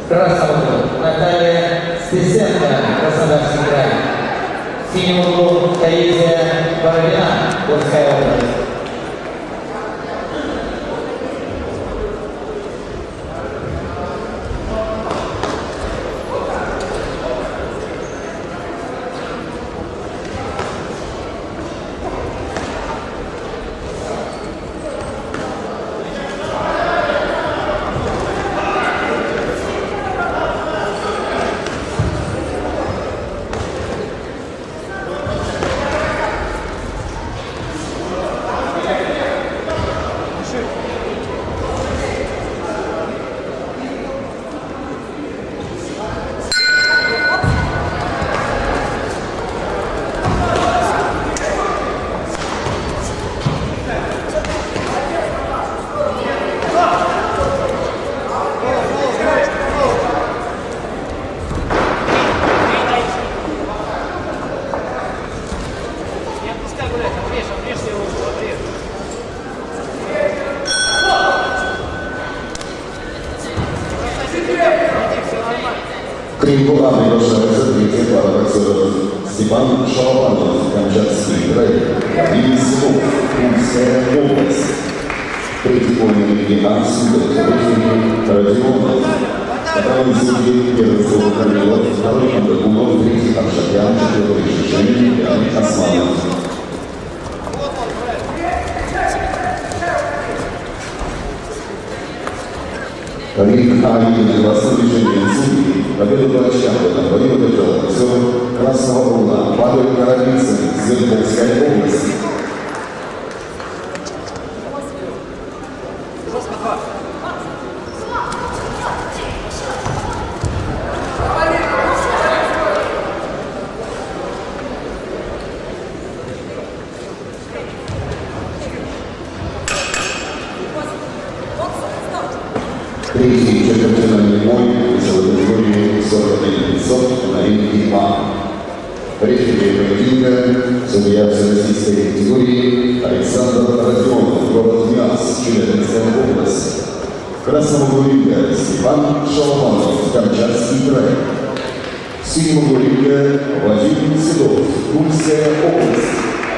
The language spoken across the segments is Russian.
Красного Наталья Стесенко, Краснодарский край. В синем углу Таисия Боровина, Курская область. Трибуна приглашается третья пара боксеров. Степан Шалопанов, Камчатский край, Юрий Силов, Курская область. Третий бой на линии Арсенал, Родионов. Второй судьи, первый слово Корнилов, второй Андагулов, третий Аршакян, четвертый Шишин, пятый Османов. Рик Аин, классное движение судьи, победу врача в этом бою одержал боксер Красного Угла, Павел Коровицын, Свердловской области. Третий четвертьфинальный бой весовой категории 41-500 на ринге А. Рефери поединка судья всероссийской категории Александр Родионов, город Миас, Челябинская область. В красном углу ринга Степан Шалопанов, Камчатский край. В синем углу ринга Владимир Седов, Курская область.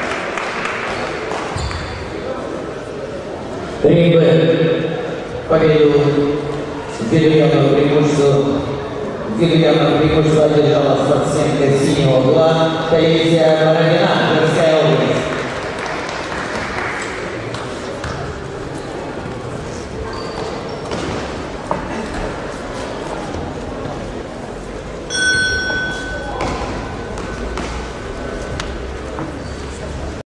Ринг победу деревянного преимущества одержала спортсменка синего угла Таисия Боровина, Курская